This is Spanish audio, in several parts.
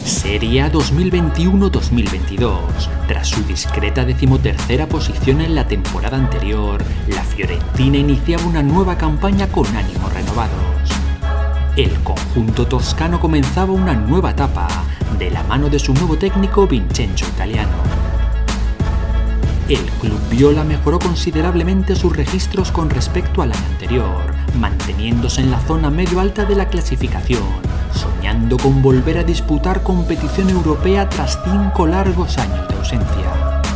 Serie A 2021-2022. Tras su discreta 13ª posición en la temporada anterior, la Fiorentina iniciaba una nueva campaña con ánimos renovados. El conjunto toscano comenzaba una nueva etapa, de la mano de su nuevo técnico Vincenzo Italiano. El club viola mejoró considerablemente sus registros con respecto al año anterior, manteniéndose en la zona medio-alta de la clasificación, soñando con volver a disputar competición europea tras 5 largos años de ausencia.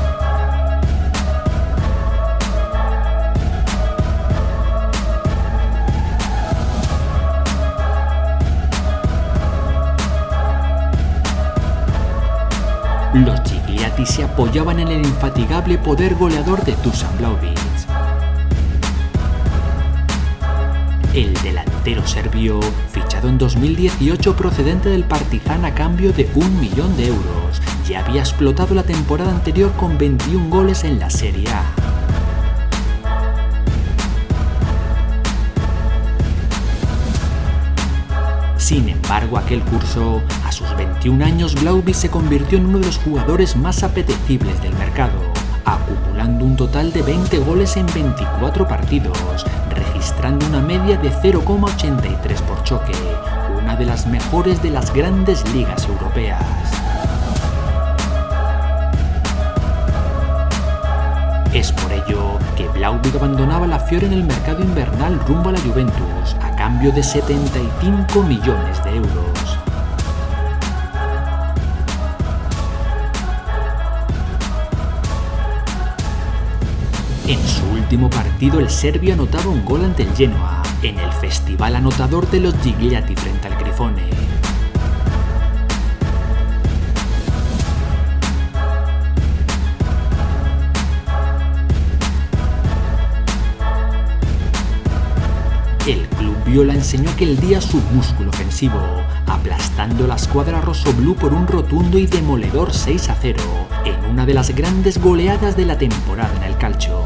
Los Gigliati se apoyaban en el infatigable poder goleador de Dusan Vlahovic. El delantero serbio, fichado en 2018 procedente del Partizan a cambio de 1 millón de euros, ya había explotado la temporada anterior con 21 goles en la Serie A. Sin embargo, aquel curso, a sus 21 años, Vlahovic se convirtió en uno de los jugadores más apetecibles del mercado, acumulando un total de 20 goles en 24 partidos, registrando una media de 0,83 por choque, una de las mejores de las grandes ligas europeas. Es por ello que Vlahovic abandonaba la Fiore en el mercado invernal rumbo a la Juventus, a cambio de 75 millones de euros. En su último partido, el serbio anotaba un gol ante el Genoa, en el festival anotador de los Gigliati frente al Grifone. El club viola enseñó aquel día su músculo ofensivo, aplastando la escuadra rossoblù por un rotundo y demoledor 6-0, en una de las grandes goleadas de la temporada en el calcio.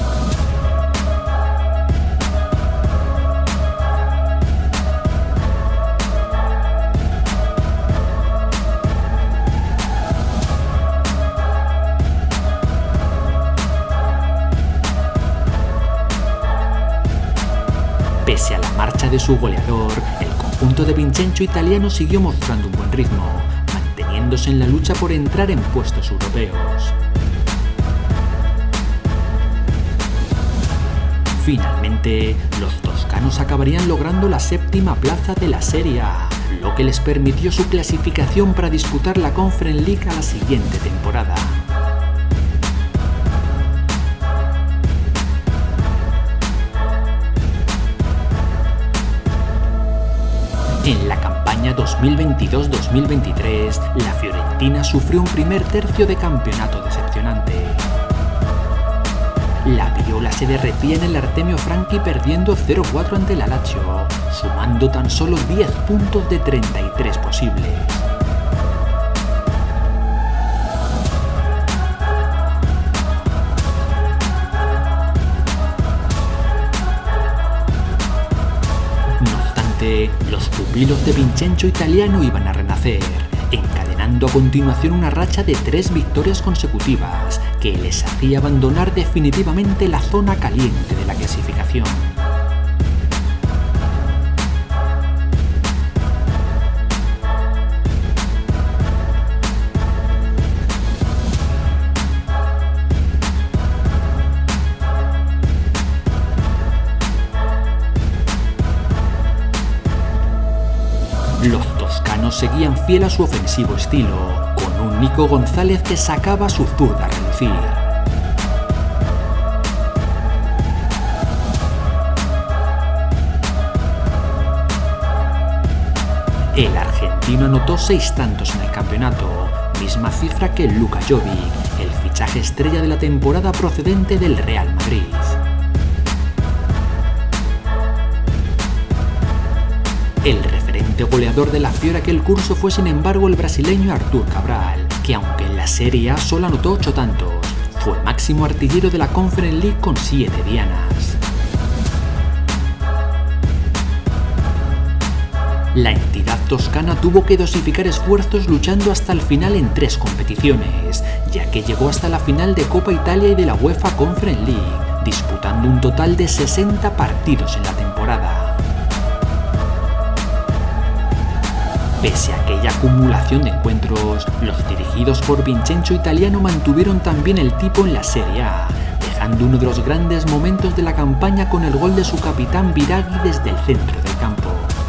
Pese a la marcha de su goleador, el conjunto de Vincenzo Italiano siguió mostrando un buen ritmo, manteniéndose en la lucha por entrar en puestos europeos. Finalmente, los toscanos acabarían logrando la 7ª plaza de la Serie A, lo que les permitió su clasificación para disputar la Conference League a la siguiente temporada. En la campaña 2022-2023, la Fiorentina sufrió un primer tercio de campeonato decepcionante. La viola se derretía en el Artemio Franchi perdiendo 0-4 ante la Lazio, sumando tan solo 10 puntos de 33 posibles. Los pupilos de Vincenzo Italiano iban a renacer, encadenando a continuación una racha de 3 victorias consecutivas que les hacía abandonar definitivamente la zona caliente de la clasificación. Los toscanos seguían fiel a su ofensivo estilo, con un Nico González que sacaba su zurda a relucir. El argentino anotó 6 tantos en el campeonato, misma cifra que Luka Jovic, el fichaje estrella de la temporada procedente del Real Madrid. El referente goleador de la Fiore aquel curso fue sin embargo el brasileño Arthur Cabral, que aunque en la Serie A solo anotó 8 tantos, fue máximo artillero de la Conference League con 7 dianas. La entidad toscana tuvo que dosificar esfuerzos luchando hasta el final en 3 competiciones, ya que llegó hasta la final de Copa Italia y de la UEFA Conference League, disputando un total de 60 partidos en la temporada. Pese a aquella acumulación de encuentros, los dirigidos por Vincenzo Italiano mantuvieron también el tipo en la Serie A, dejando uno de los grandes momentos de la campaña con el gol de su capitán Biraghi desde el centro del campo.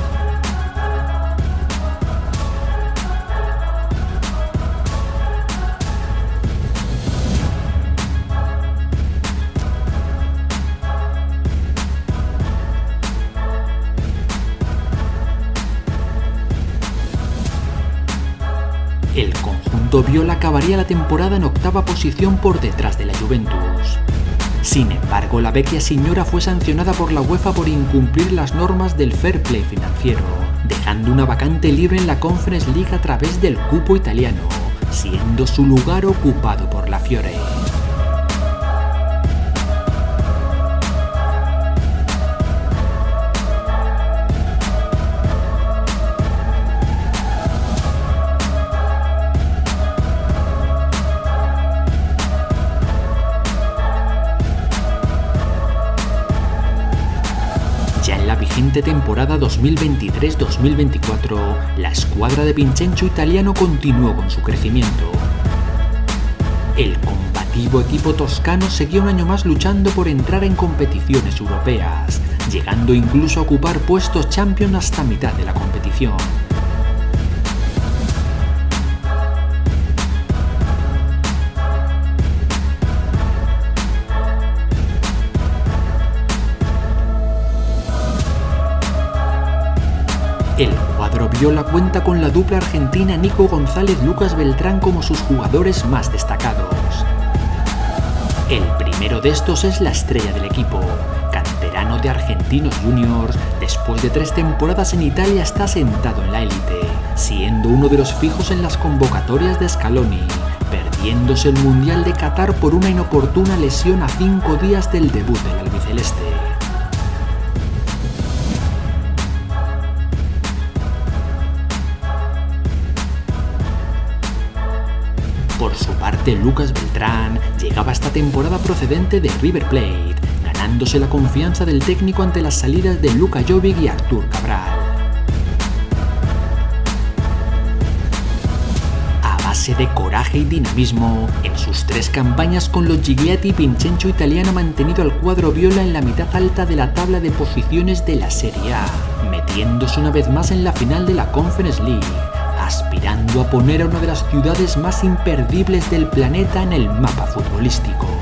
El conjunto viola acabaría la temporada en 8ª posición por detrás de la Juventus. Sin embargo, la vecchia signora fue sancionada por la UEFA por incumplir las normas del fair play financiero, dejando una vacante libre en la Conference League a través del cupo italiano, siendo su lugar ocupado por la Fiore. Ya en la vigente temporada 2023-2024, la escuadra de Vincenzo Italiano continuó con su crecimiento. El combativo equipo toscano seguía un año más luchando por entrar en competiciones europeas, llegando incluso a ocupar puestos Champions hasta mitad de la competición. El cuadro viola cuenta con la dupla argentina Nico González-Lucas Beltrán como sus jugadores más destacados. El primero de estos es la estrella del equipo, canterano de Argentinos Juniors. Después de 3 temporadas en Italia está sentado en la élite, siendo uno de los fijos en las convocatorias de Scaloni, perdiéndose el Mundial de Qatar por una inoportuna lesión a 5 días del debut del albiceleste. Por su parte, Lucas Beltrán llegaba esta temporada procedente de River Plate, ganándose la confianza del técnico ante las salidas de Luka Jovic y Artur Cabral. A base de coraje y dinamismo, en sus 3 campañas con los Giglietti, Vincenzo Italiano ha mantenido al cuadro viola en la mitad alta de la tabla de posiciones de la Serie A, metiéndose una vez más en la final de la Conference League, aspirando a poner a una de las ciudades más imperdibles del planeta en el mapa futbolístico.